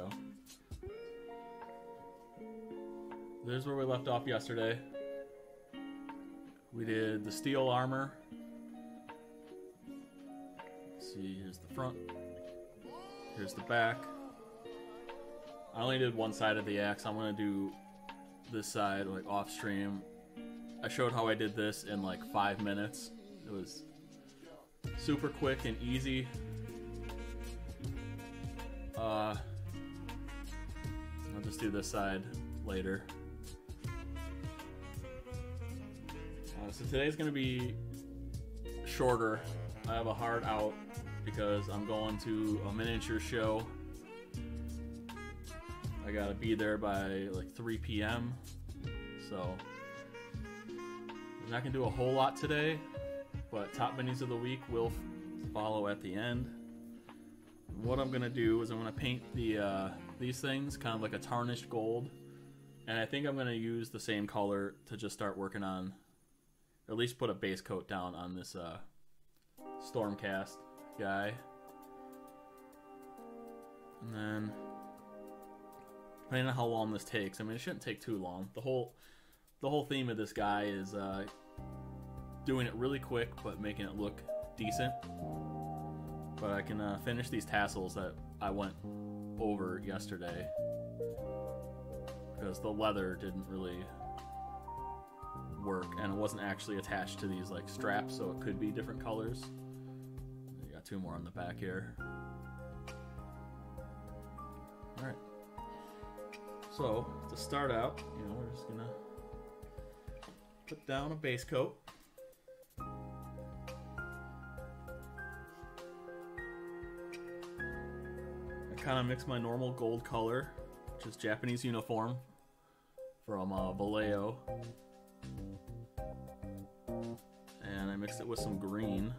go. There's where we left off yesterday. We did the steel armor. Let's see, here's the front. Here's the back. I only did one side of the axe. I'm gonna do this side like off stream. I showed how I did this in like 5 minutes. It was super quick and easy. I'll just do this side later. So today's gonna be shorter. I have a hard out because I'm going to a miniature show. I gotta be there by like 3 p.m. So I'm not gonna do a whole lot today, but top minis of the week will follow at the end. What I'm gonna do is I'm gonna paint the these things kind of like a tarnished gold, and I think I'm gonna use the same color to just start working on, or at least put a base coat down on this Stormcast guy. And then, depending on how long this takes, I mean, it shouldn't take too long. The whole theme of this guy is doing it really quick, but making it look decent. But I can finish these tassels that I went over yesterday, because the leather didn't really work, and it wasn't actually attached to these like straps, so it could be different colors. You got 2 more on the back here. Alright. So, to start out, you know, we're just gonna put down a base coat. I kind of mix my normal gold color, which is Japanese uniform from Vallejo. And I mixed it with some green.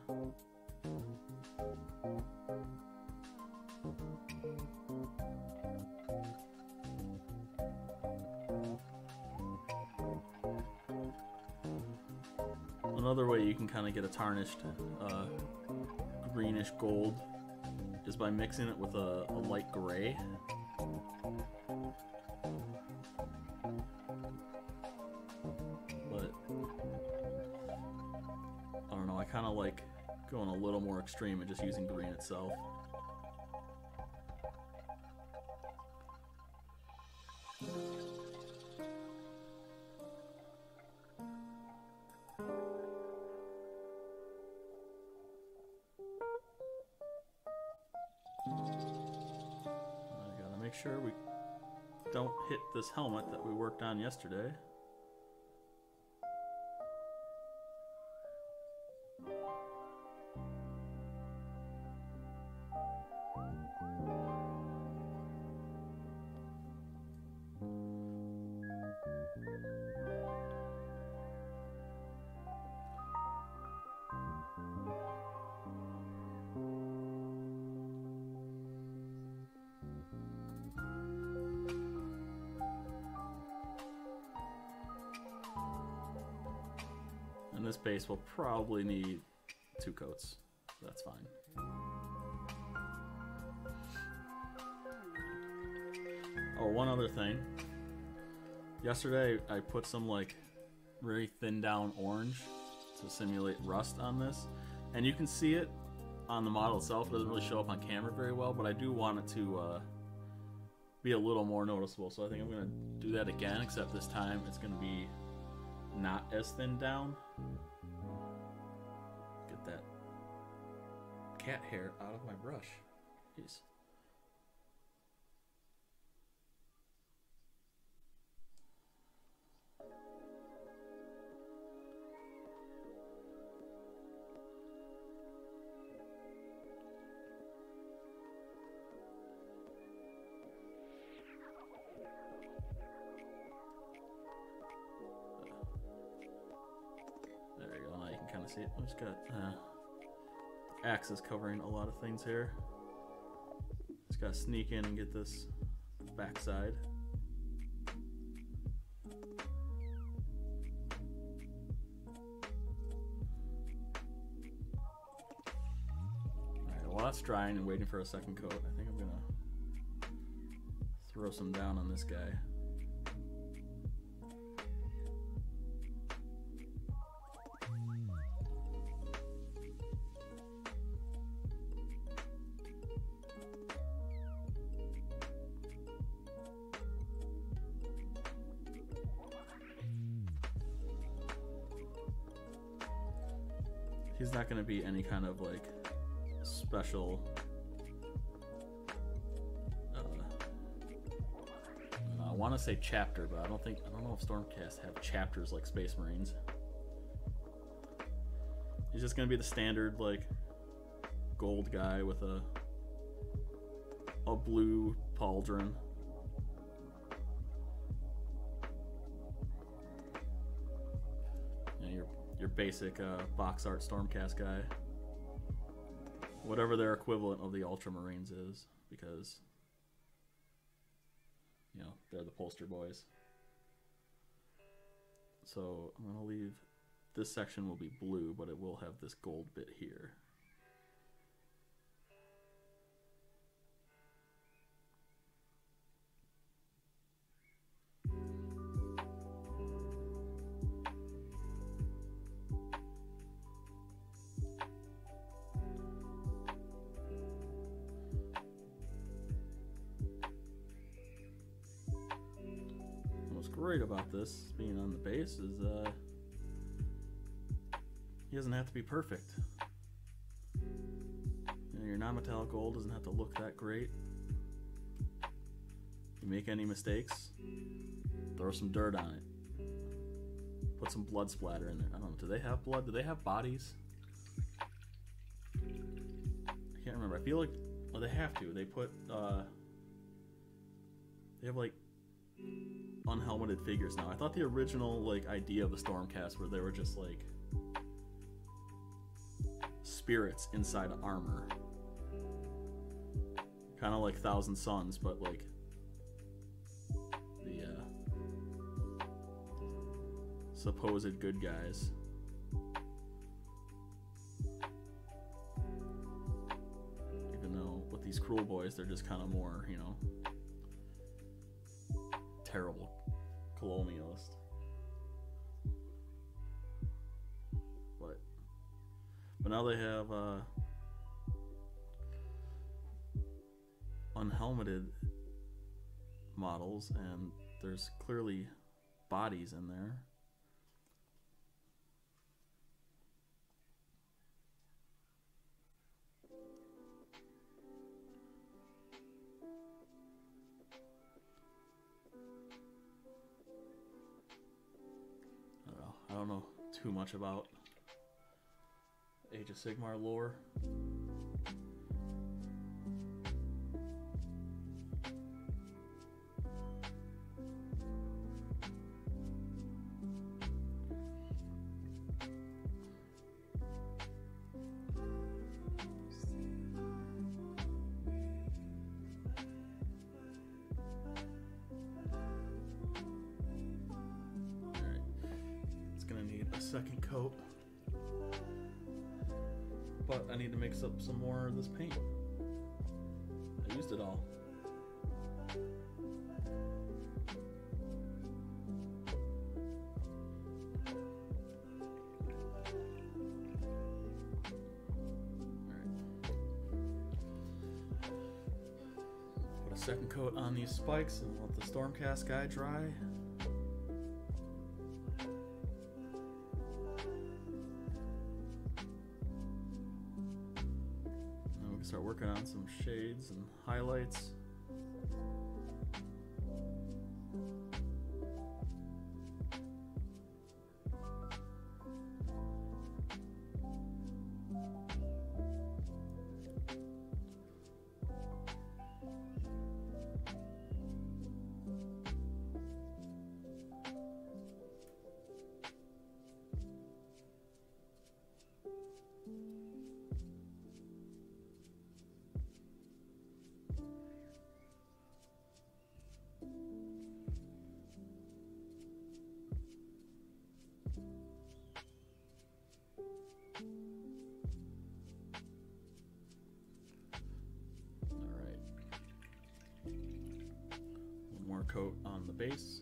Another way you can kind of get a tarnished greenish gold is by mixing it with a light gray. But I don't know, I kind of like going a little more extreme and just using green itself. Make sure we don't hit this helmet that we worked on yesterday. And this base will probably need 2 coats, so that's fine. Oh, one other thing. Yesterday I put some like very thin down orange to simulate rust on this, and you can see it on the model itself. It doesn't really show up on camera very well, but I do want it to be a little more noticeable, so I think I'm going to do that again, except this time it's going to be not as thin down. Get that cat hair out of my brush. Jeez. See it. I've just got axes covering a lot of things here. Just gotta sneak in and get this backside. Alright, while that's drying and waiting for a second coat, I think I'm gonna throw some down on this guy. He's not going to be any kind of like special I want to say chapter, but I don't know if Stormcast have chapters like Space Marines. He's just going to be the standard like gold guy with a blue pauldron. Your basic box art Stormcast guy. Whatever their equivalent of the Ultramarines is, because, you know, they're the poster boys. So I'm going to leave, this section will be blue, but it will have this gold bit here. Great about this being on the base is he doesn't have to be perfect. You know, your non-metallic gold doesn't have to look that great. You make any mistakes, throw some dirt on it. Put some blood splatter in there. I don't know, do they have blood? Do they have bodies? I can't remember. I feel like, well, they have to. They put they have like unhelmeted figures now. I thought the original like idea of the Stormcast where they were just like spirits inside armor, kind of like Thousand Suns, but like the supposed good guys. Even though with these Kruleboyz, they're just kind of more, you know, terrible colonialist. But now they have unhelmeted models, and there's clearly bodies in there. I don't know too much about Age of Sigmar lore. Second coat, but I need to mix up some more of this paint. I used it all. Put a second coat on these spikes and let the Stormcast guy dry. Start working on some shades and highlights. more coat on the base.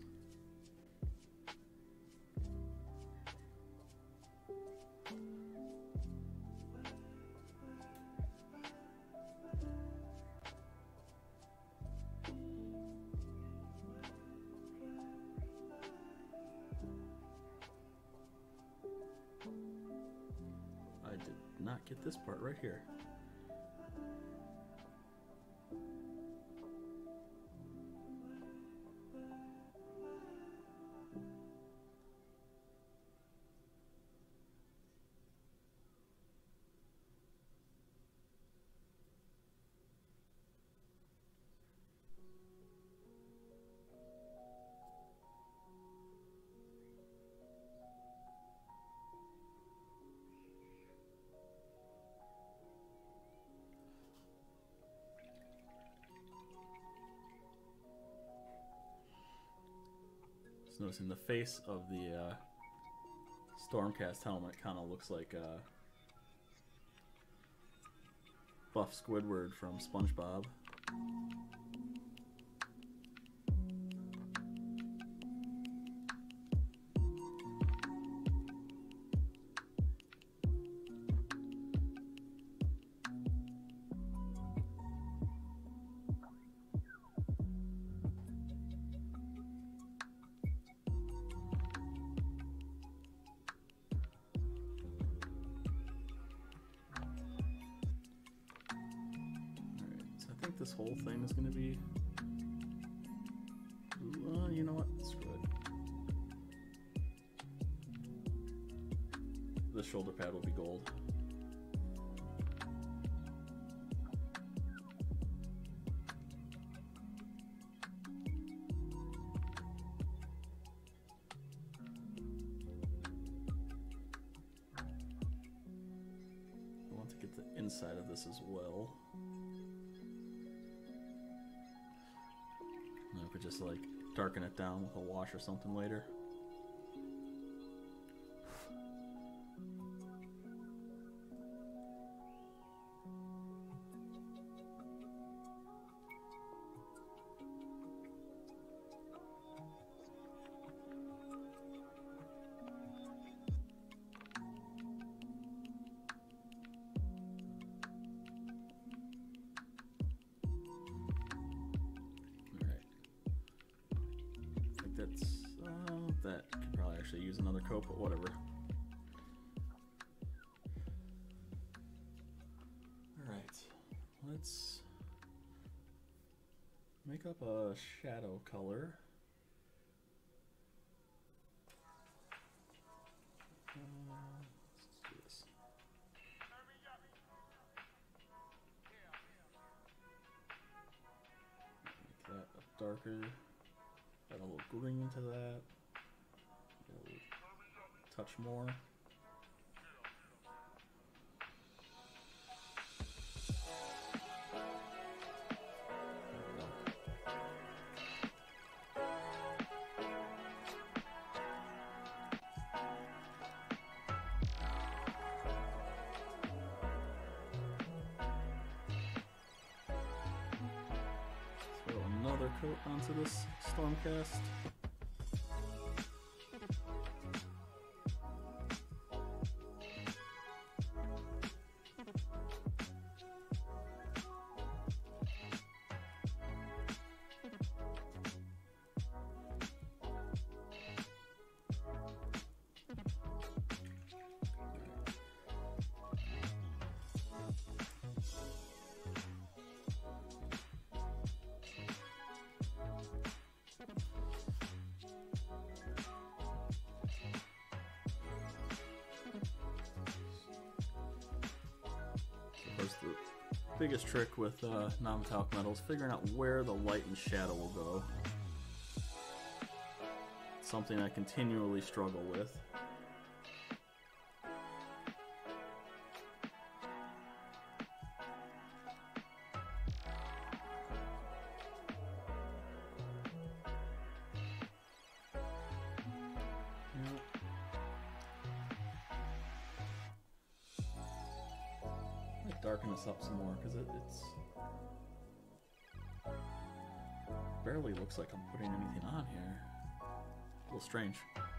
I did not get this part right here. Noticing the face of the Stormcast helmet kind of looks like Buff Squidward from SpongeBob. This whole thing is going to be, you know what, screw it. The shoulder pad will be gold. I want to get the inside of this as well. I could just like darken it down with a wash or something later. That could probably actually use another coat, but whatever. Alright, let's make up a shadow color. Let's do this. Make that a darker, add a little green to that. Touch more. Throw another coat onto this Stormcast. The biggest trick with non-metallic metals, figuring out where the light and shadow will go. It's something I continually struggle with. Darken this up some more because it's Barely looks like I'm putting anything on here. A little strange.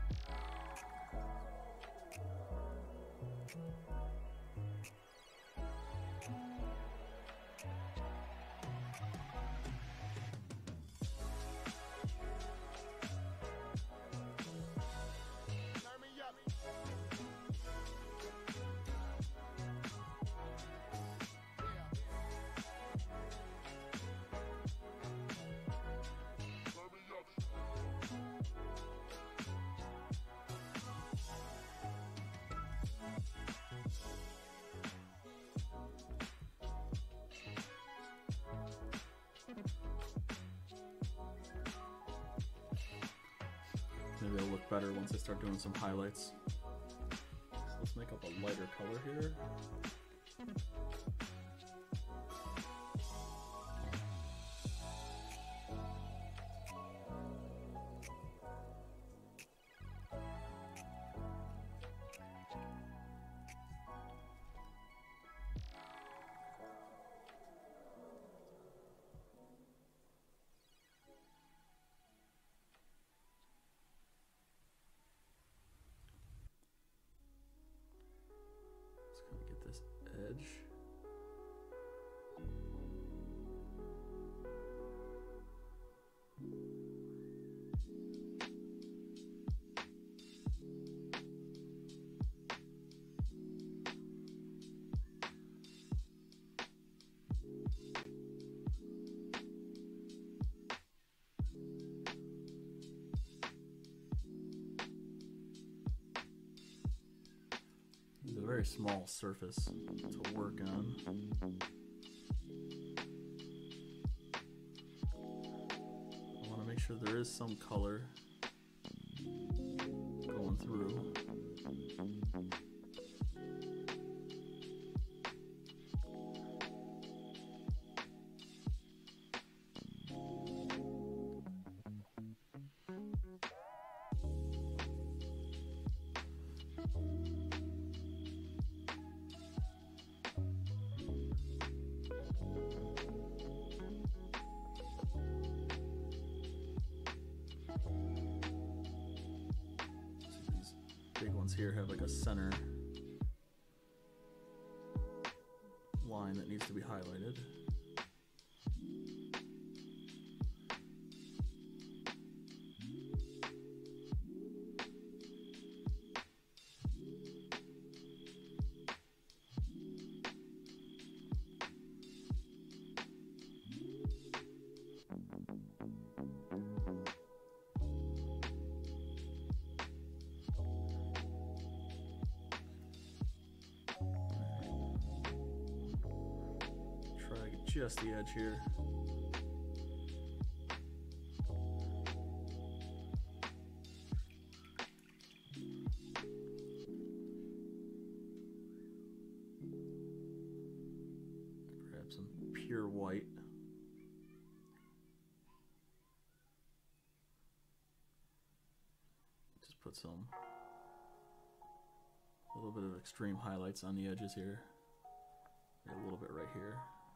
Maybe it'll look better once I start doing some highlights. So let's make up a lighter color here. Get this edge. Very small surface to work on. I want to make sure there is some color going through. Big ones here have like a center line that needs to be highlighted. Just the edge here. Grab some pure white. Just put some, a little bit of extreme highlights on the edges here. Maybe a little bit right here.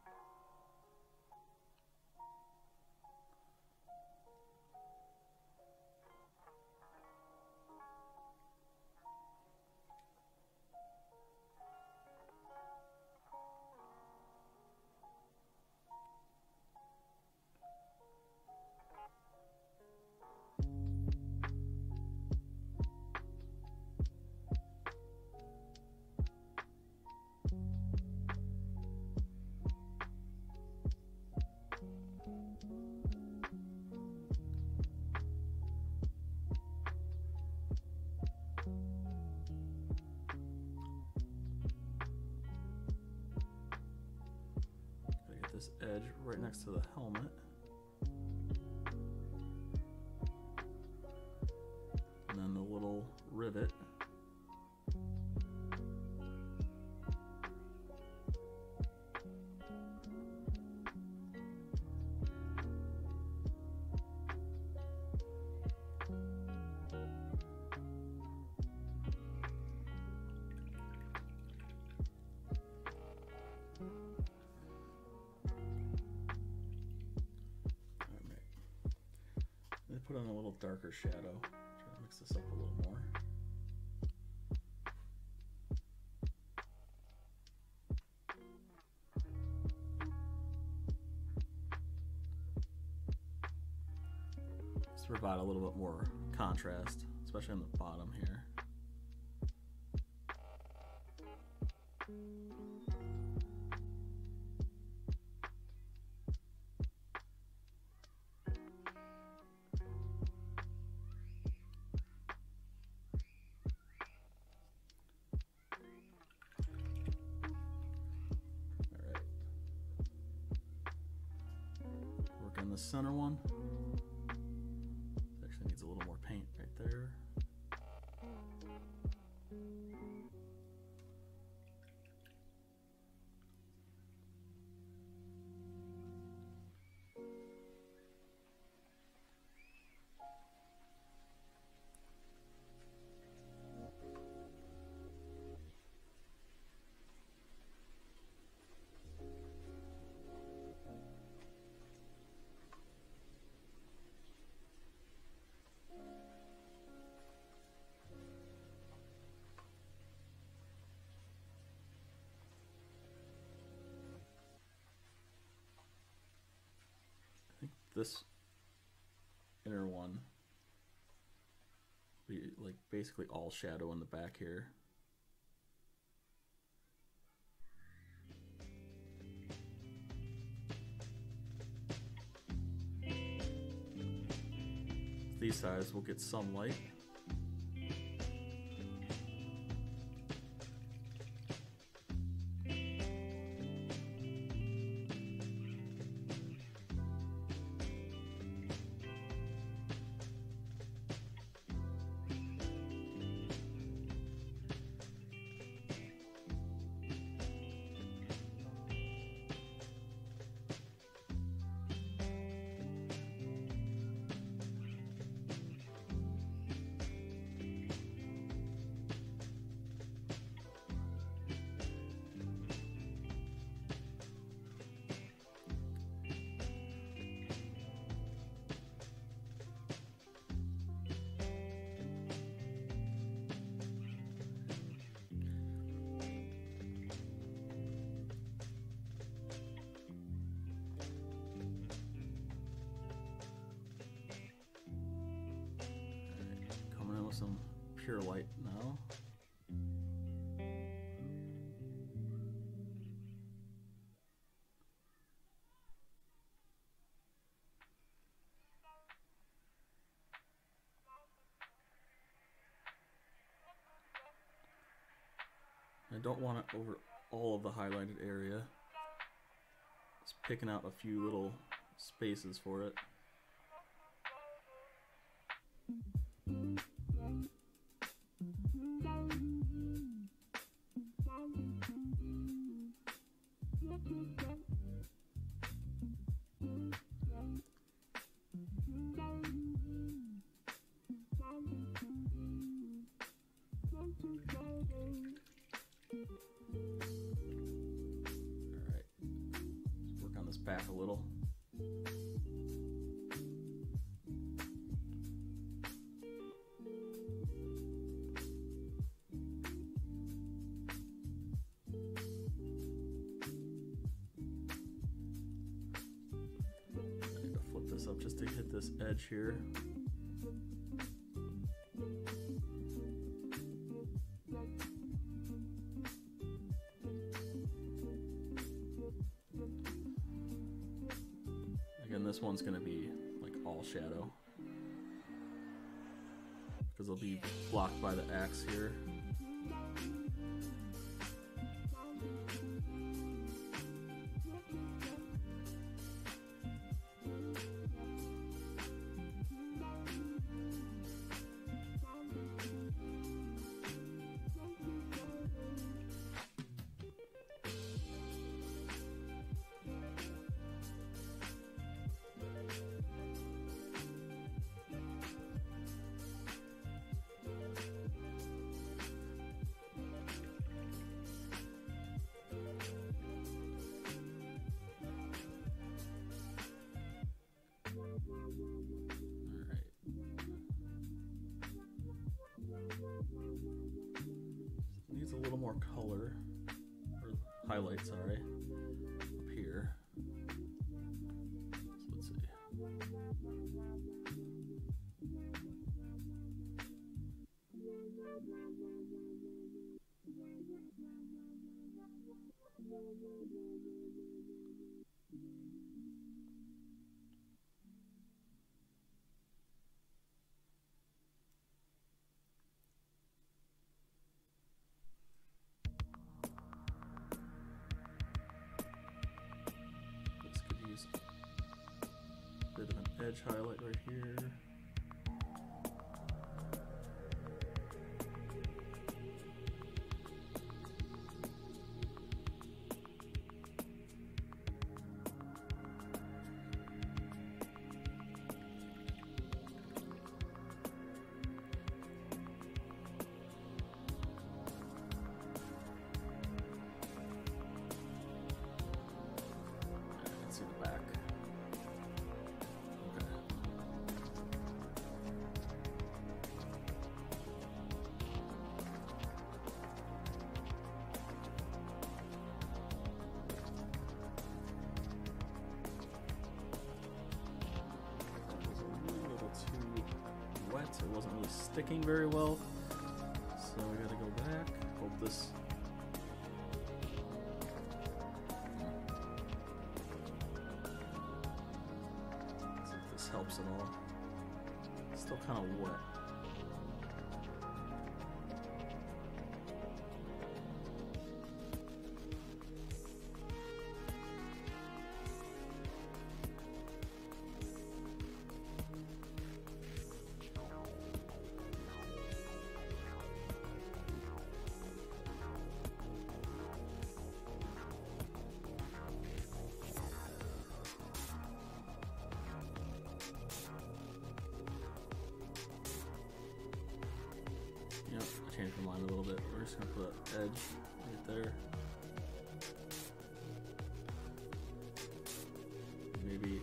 This edge right next to the helmet. And then the little rivet. put in a little darker shadow. Try to mix this up a little more. Just to provide a little bit more contrast, especially on the bottom here. The center one actually needs a little more paint right there. This inner one be like basically all shadow in the back here. These sides will get some light. Some pure light now. I don't want it over all of the highlighted area. Just picking out a few little spaces for it. Back a little. I need to flip this up just to hit this edge here. This one's going to be like all shadow because it'll be blocked by the axe here. highlight, sorry, up here. So let's see. This could use a bit of an edge highlight right here. See the back. Okay. That was a little too wet. It wasn't really sticking very well. So I gotta go back. Hope this. Helps at all. It's still kind of wet. Change the line a little bit. We're just gonna put an edge right there. Maybe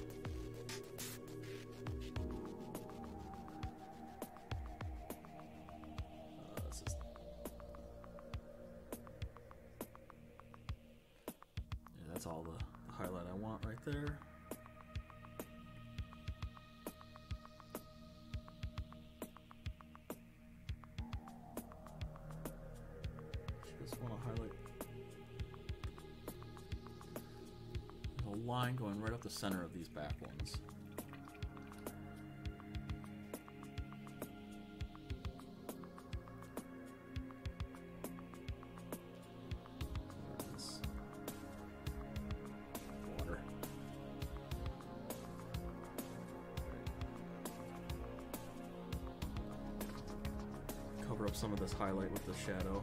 this is, yeah, that's all the highlight I want right there. Just want to highlight a line going right up the center of these back ones. Water. Cover up some of this highlight with the shadow.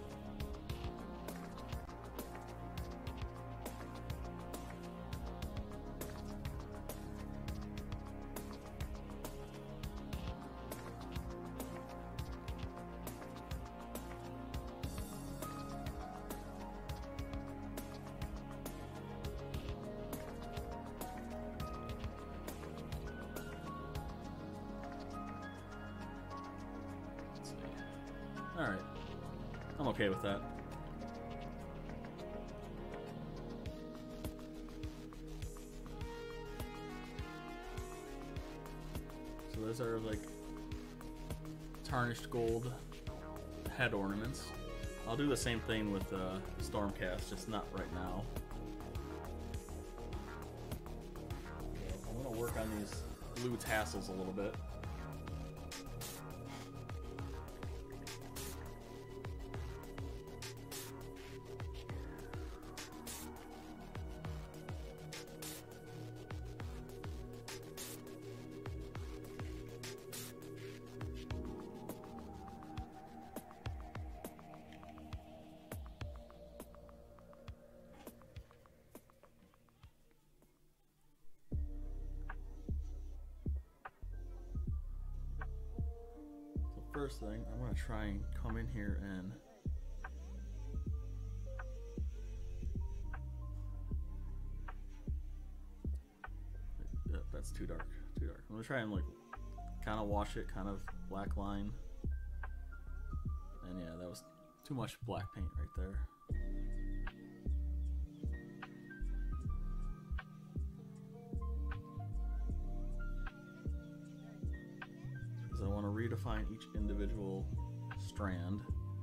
Alright, I'm okay with that. So those are like tarnished gold head ornaments. I'll do the same thing with Stormcast, just not right now. I'm gonna work on these blue tassels a little bit. First thing, I'm going to try and come in here and that's too dark, too dark. I'm going to try and like kind of wash it, kind of black line. And yeah, that was too much black paint right there. redefine each individual strand.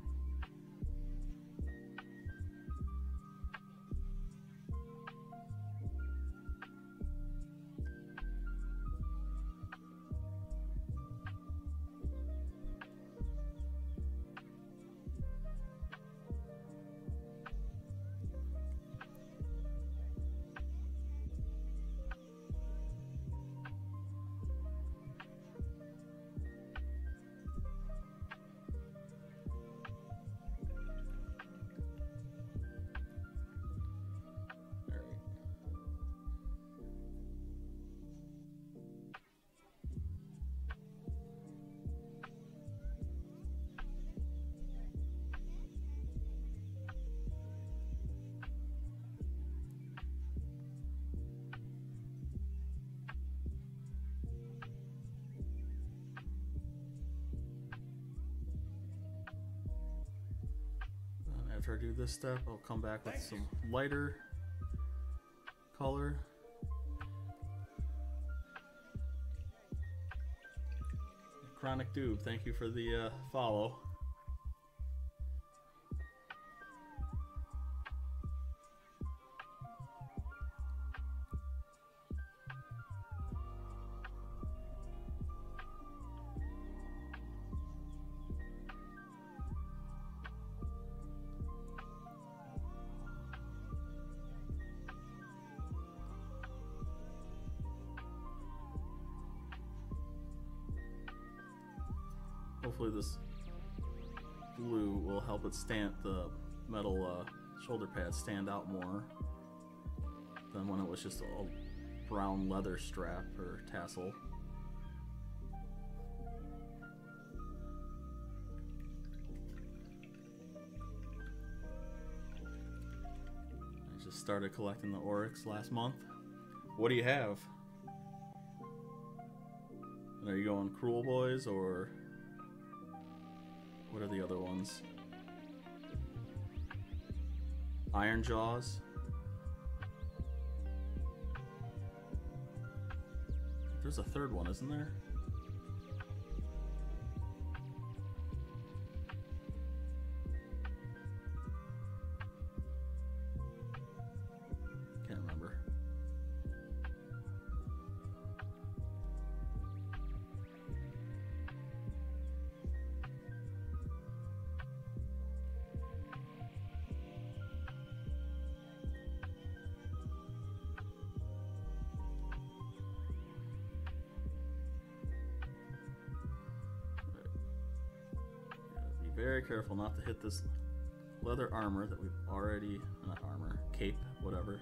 After I do this step, I'll come back with some lighter color. Chronic Doob, thank you for the follow. Hopefully this blue will help it stand, the metal shoulder pads stand out more than when it was just a brown leather strap or tassel. I just started collecting the Oryx last month. What do you have? And are you going Kruleboyz or what are the other ones? Iron Jaws. There's a third one, isn't there? Can't remember. Very careful not to hit this leather armor that we've already, not armor, cape, whatever.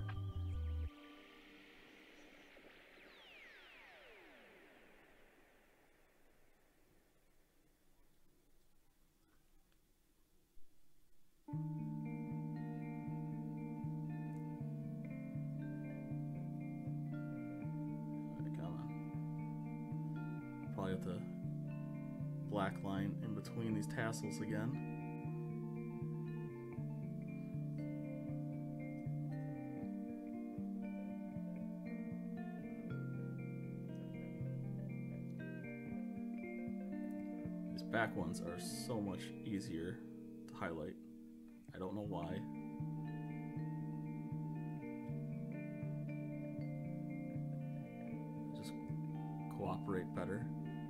Come on. Probably have to black line in between these tassels again. These back ones are so much easier to highlight. I don't know why. Just cooperate better.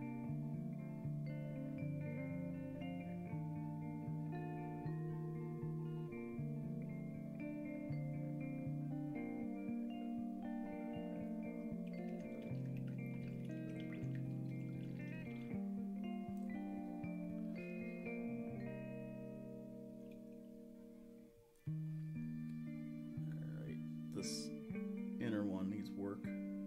This inner one needs work.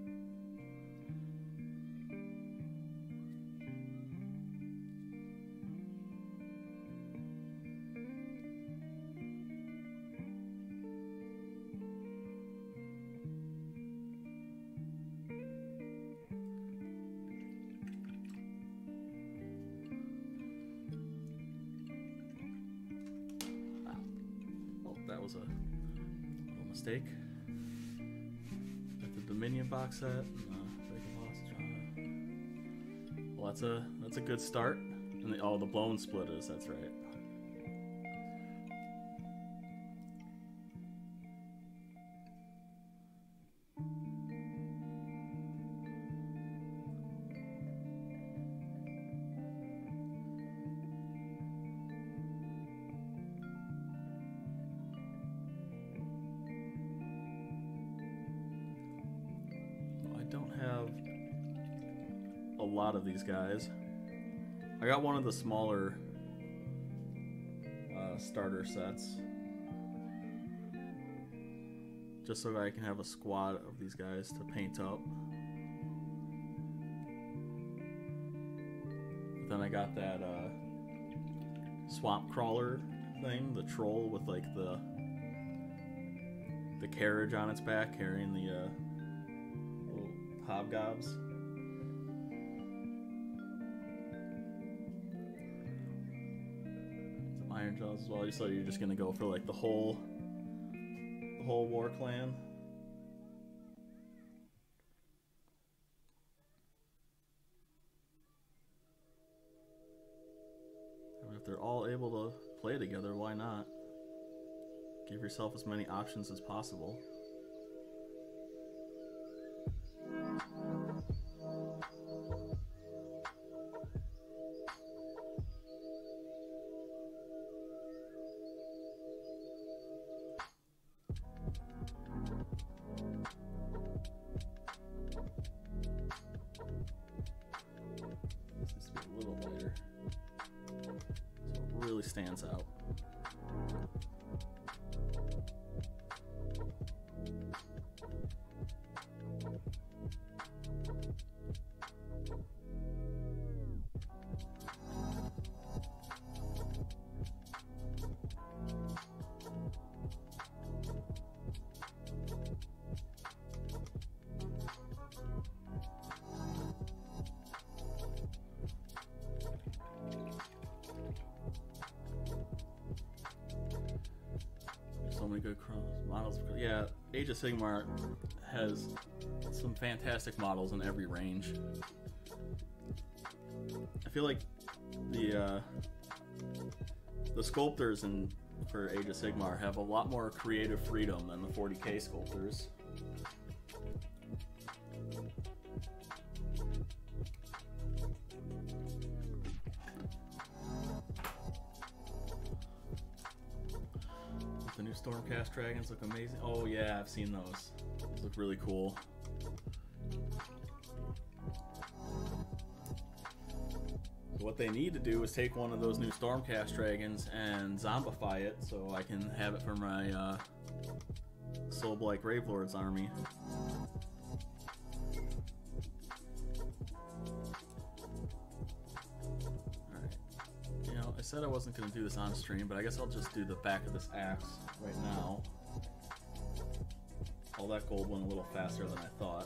Oh, that was a little mistake. Dominion box set. Well, that's a good start. And the blown splitters, that's right. Well, I don't have a lot of these guys. I got one of the smaller starter sets, just so that I can have a squad of these guys to paint up. But then I got that swamp crawler thing, the troll with like the carriage on its back, carrying the little hobgobs. Iron Jaws as well. So you're just gonna go for like the whole war clan. I mean, if they're all able to play together, why not? Give yourself as many options as possible. Really stands out. So many good models. Yeah, Age of Sigmar has some fantastic models in every range. I feel like the sculptors for Age of Sigmar have a lot more creative freedom than the 40k sculptors. The new Stormcast dragons look amazing. Oh yeah, I've seen those. Those look really cool. So what they need to do is take one of those new Stormcast dragons and zombify it so I can have it for my Soulblight Gravelord's army. I said I wasn't going to do this on stream, but I guess I'll just do the back of this axe right now. All that gold went a little faster than I thought.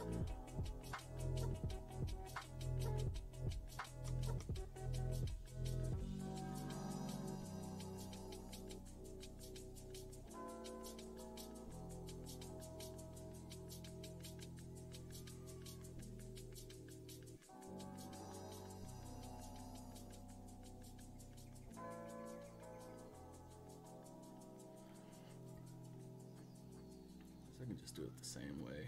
I can just do it the same way.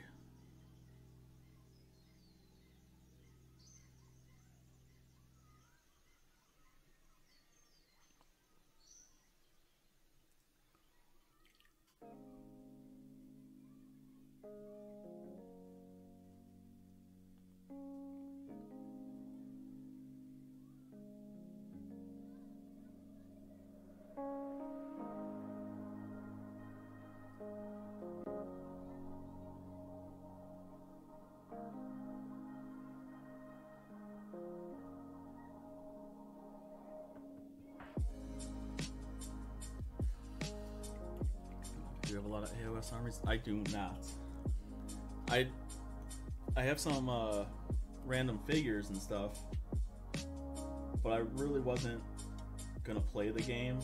Do you have a lot of AOS armies? I do not. I have some random figures and stuff, but I really wasn't gonna play the game.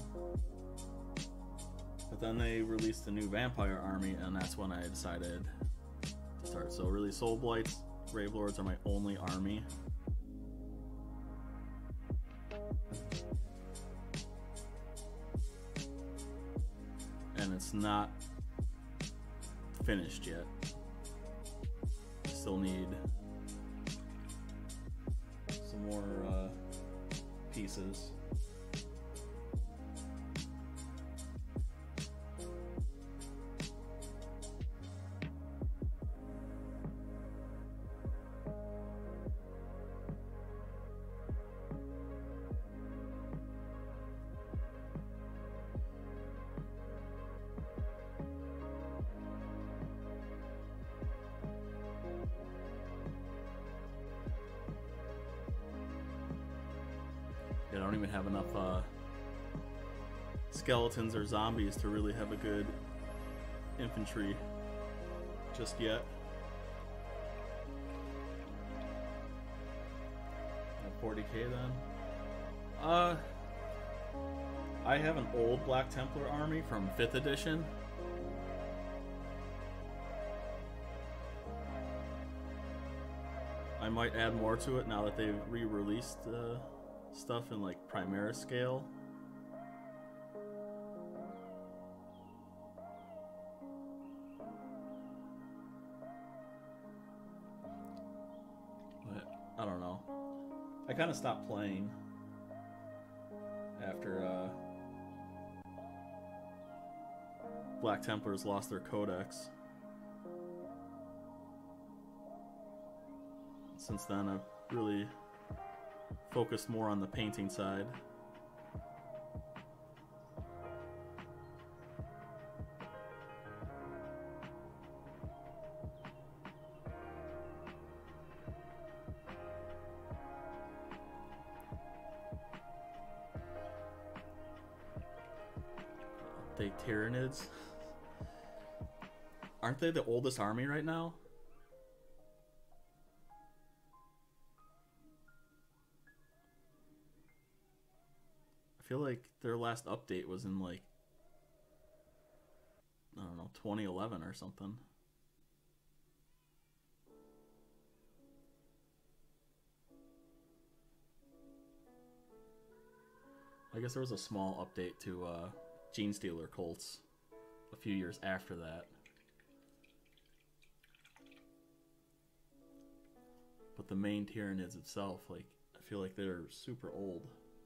But then they released a new vampire army, and that's when I decided to start. So really, Soulblights, Gravelords are my only army. And it's not finished yet. Still need some more pieces. I don't even have enough skeletons or zombies to really have a good infantry just yet. 40k then. I have an old Black Templar army from 5th edition. I might add more to it now that they've re-released stuff in like Primaris scale. But I don't know. I kind of stopped playing after Black Templars lost their codex. Since then I've really focused more on the painting side. Update Tyranids. Aren't they the oldest army right now? I feel like their last update was in like, I don't know, 2011 or something. I guess there was a small update to Gene Stealer Colts a few years after that. But the main Tyranids itself, like, I feel like they're super old.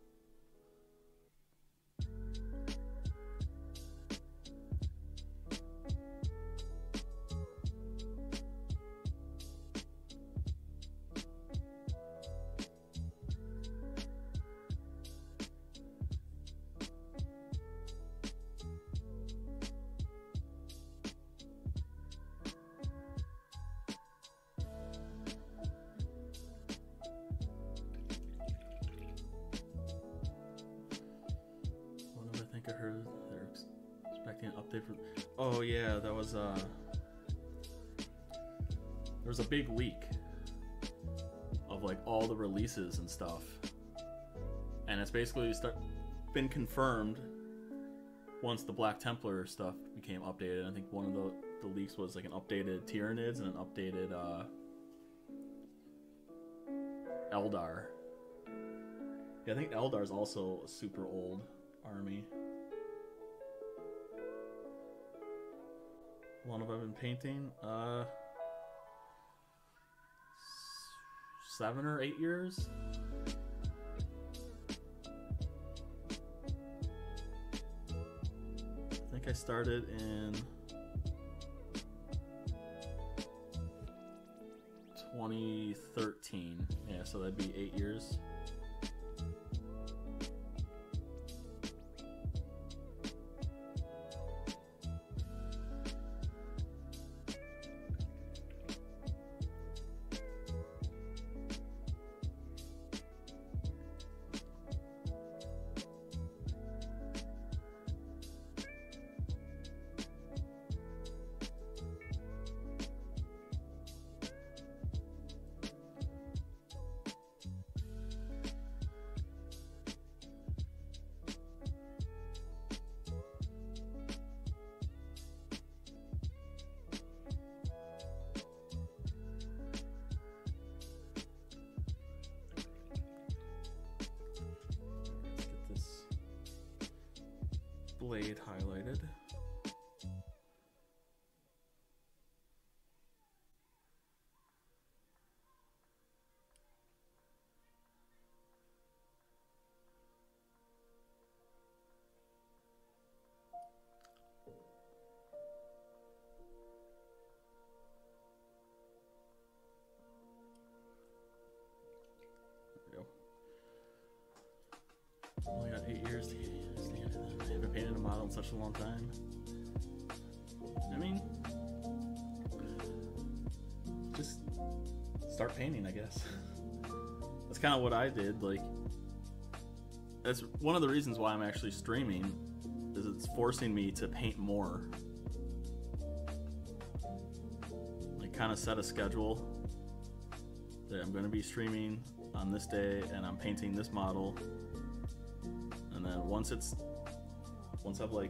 I heard they're expecting an update for. Oh yeah, that was there was a big leak of like all the releases and stuff, and it's basically been confirmed once the Black Templar stuff became updated. I think one of the leaks was like an updated Tyranids and an updated Eldar. Yeah, I think Eldar's also a super old army. One of I've been painting 7 or 8 years. I think I started in 2013. Yeah, so that'd be 8 years. blade highlighted. Only got 8 years to stand it. I haven't painted a model in such a long time. I mean, just start painting, I guess. That's kind of what I did. Like, that's one of the reasons why I'm actually streaming, is it's forcing me to paint more. Like, kind of set a schedule that I'm going to be streaming on this day, and I'm painting this model. And then once I've like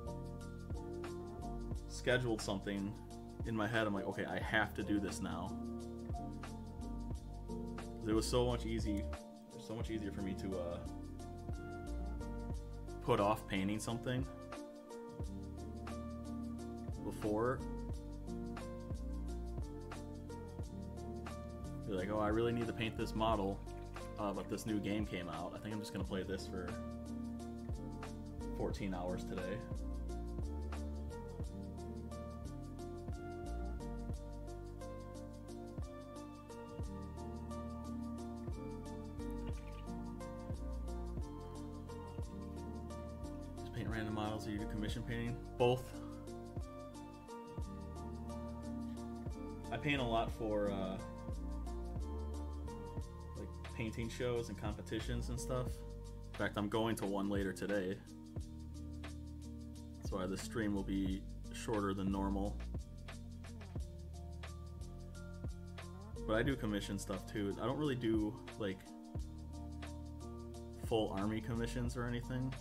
scheduled something in my head, I'm like, okay, I have to do this now. It was so much easier for me to put off painting something before. Be like, oh, I really need to paint this model, but this new game came out. I think I'm just gonna play this for 14 hours today. Just paint random models, or you do commission painting? Both. I paint a lot for like painting shows and competitions and stuff. In fact, I'm going to one later today. That's why the stream will be shorter than normal. But I do commission stuff too. I don't really do like full army commissions or anything.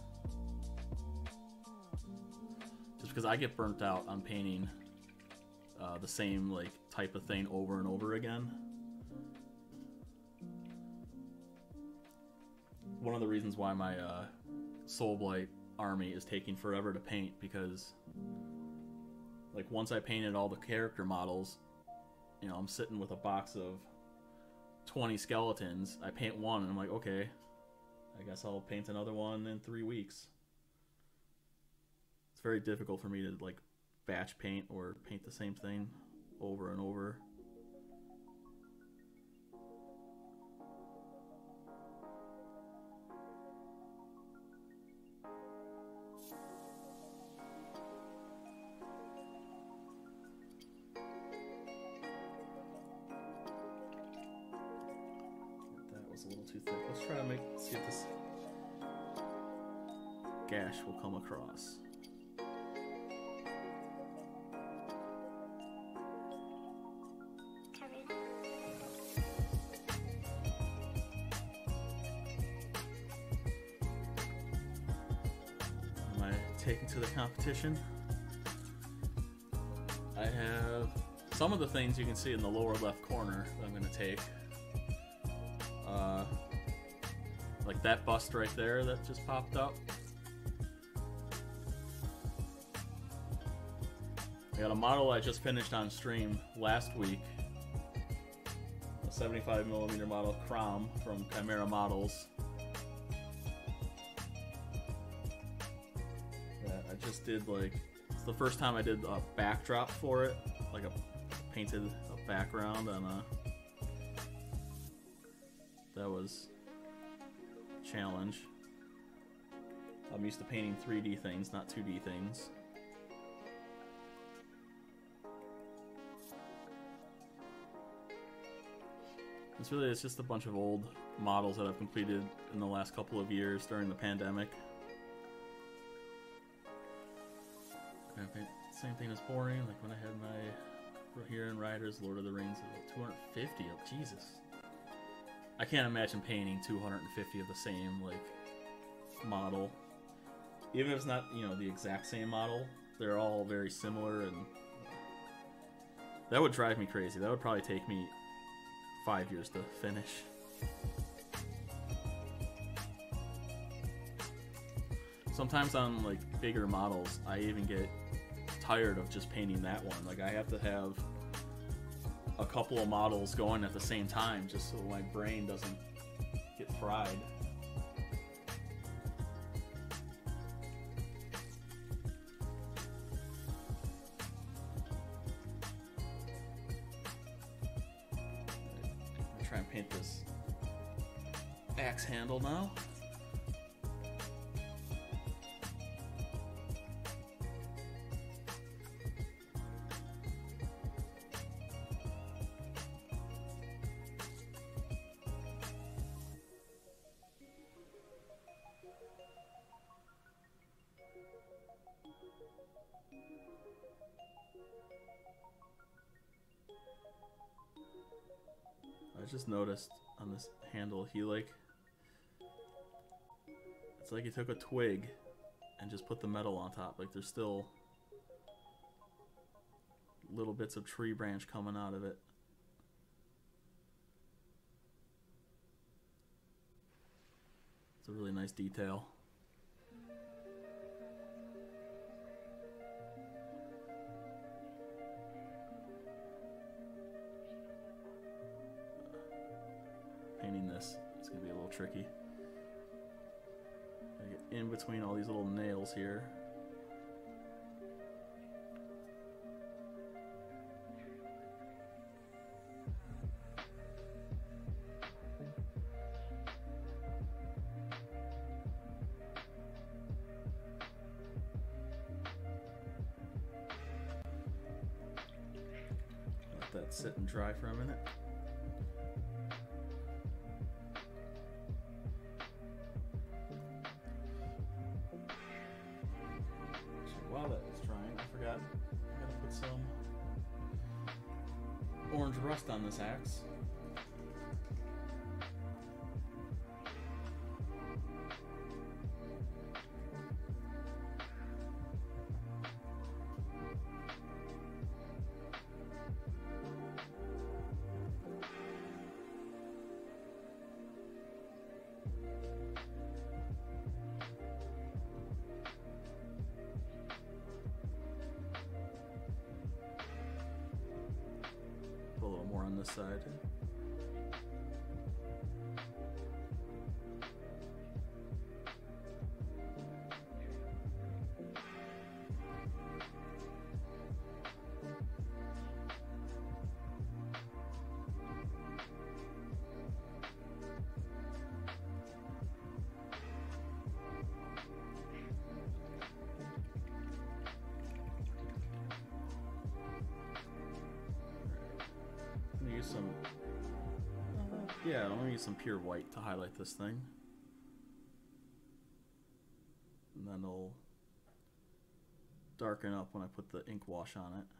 Just because I get burnt out on painting the same like type of thing over and over again. One of the reasons why my Soulblight army is taking forever to paint, because like once I painted all the character models, you know, I'm sitting with a box of 20 skeletons. I paint one and I'm like, okay, I guess I'll paint another one in 3 weeks. It's very difficult for me to like batch paint or paint the same thing over and over. A little too thick. Let's try to see if this gash will come across. Am I taken to the competition? I have some of the things you can see in the lower left corner that I'm going to take. Like that bust right there that just popped up. I got a model I just finished on stream last week. A 75mm model Crom from Chimera Models. That I just did like, it's the first time I did a backdrop for it. Like painted a background on a, that was a challenge. I'm used to painting 3D things, not 2D things. It's just a bunch of old models that I've completed in the last couple of years during the pandemic. Same thing as boring, like when I had my Rohirrim Riders, Lord of the Rings, 250 of Jesus. I can't imagine painting 250 of the same like model. Even if it's not, you know, the exact same model, they're all very similar, and that would drive me crazy. That would probably take me 5 years to finish. sometimes on like bigger models, I even get tired of just painting that one. Like I have to have a couple of models going at the same time just so my brain doesn't get fried. Try and paint this axe handle now. I just noticed on this handle, it's like he took a twig and just put the metal on top. Like there's still little bits of tree branch coming out of it. It's a really nice detail. Painting this, it's gonna be a little tricky. Gotta get in between all these little nails here. Let that sit and dry for a minute. While that was drying, I forgot. I gotta put some orange rust on this axe. Put a little more on this side. Some, yeah, I'm gonna use some pure white to highlight this thing, and then it'll darken up when I put the ink wash on it.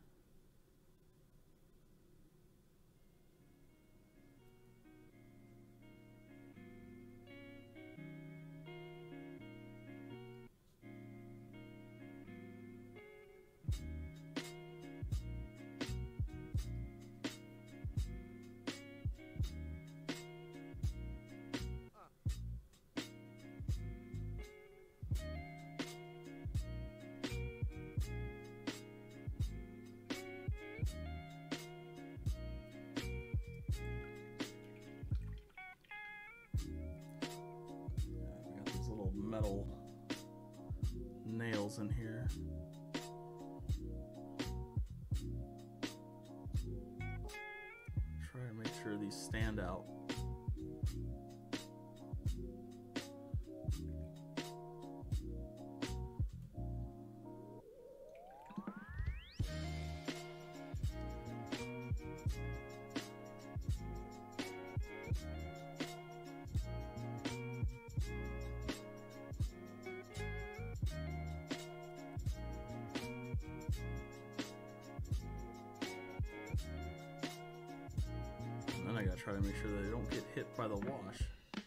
Metal nails in here. Try to make sure these stand out. Then I gotta try to make sure that they don't get hit by the wash.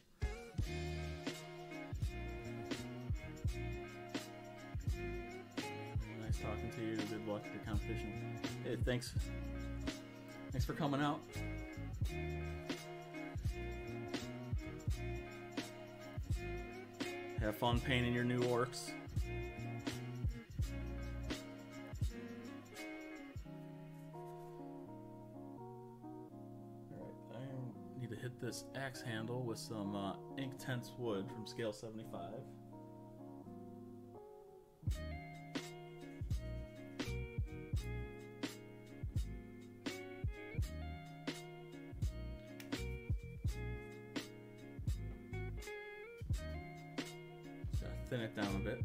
Nice talking to you. Good luck at the competition. Hey, thanks for coming out. Have fun painting your new orcs. Alright, I need to hit this axe handle with some Inktense wood from scale 75. Thin it down a bit.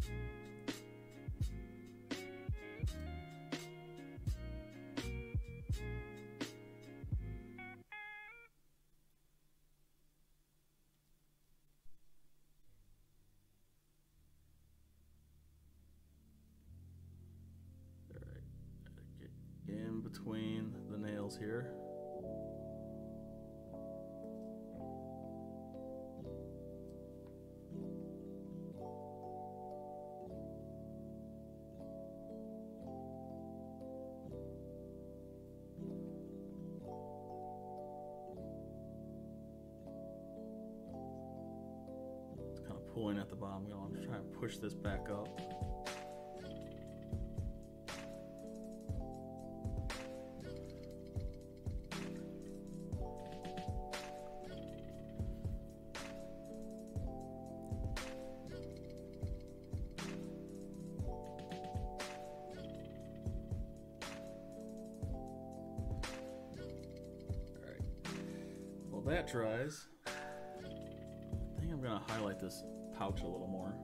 All right, get in between the nails here. Pulling at the bottom. I'm just trying to push this back up. All right. While that dries, I think I'm gonna highlight this pouch a little more.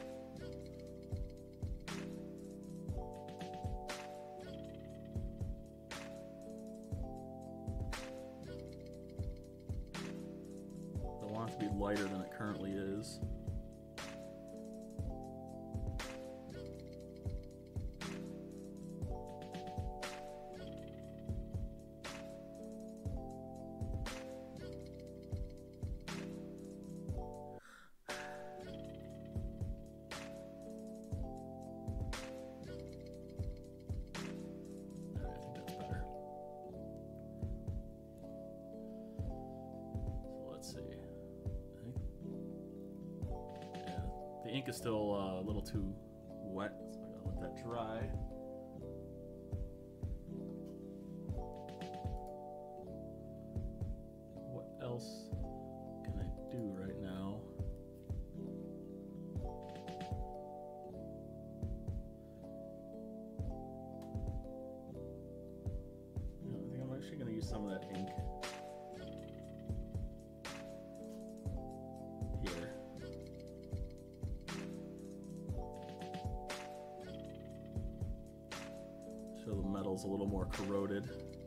I want it to be lighter than it currently is. The ink is still a little too wet, so I gotta let that dry. What else can I do right now? I think I'm actually gonna use some of that ink. So the metal's a little more corroded.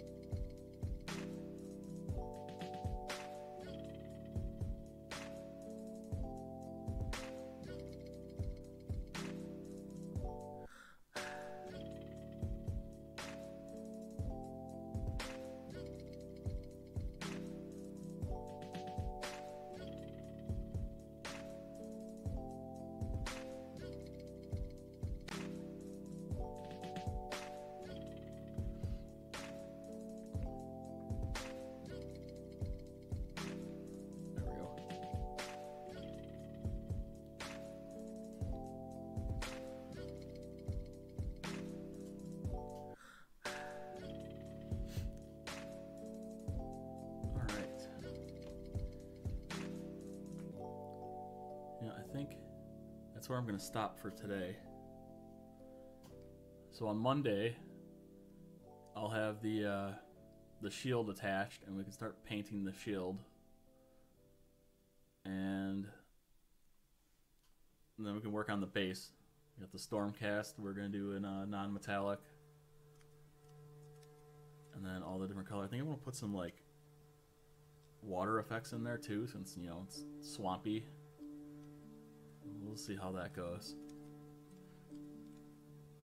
I think that's where I'm going to stop for today. So on Monday, I'll have the shield attached, and we can start painting the shield. And then we can work on the base. We got the Stormcast we're going to do in non-metallic. And then all the different colors. I think I'm going to put some like water effects in there too, since, you know, it's swampy. We'll see how that goes.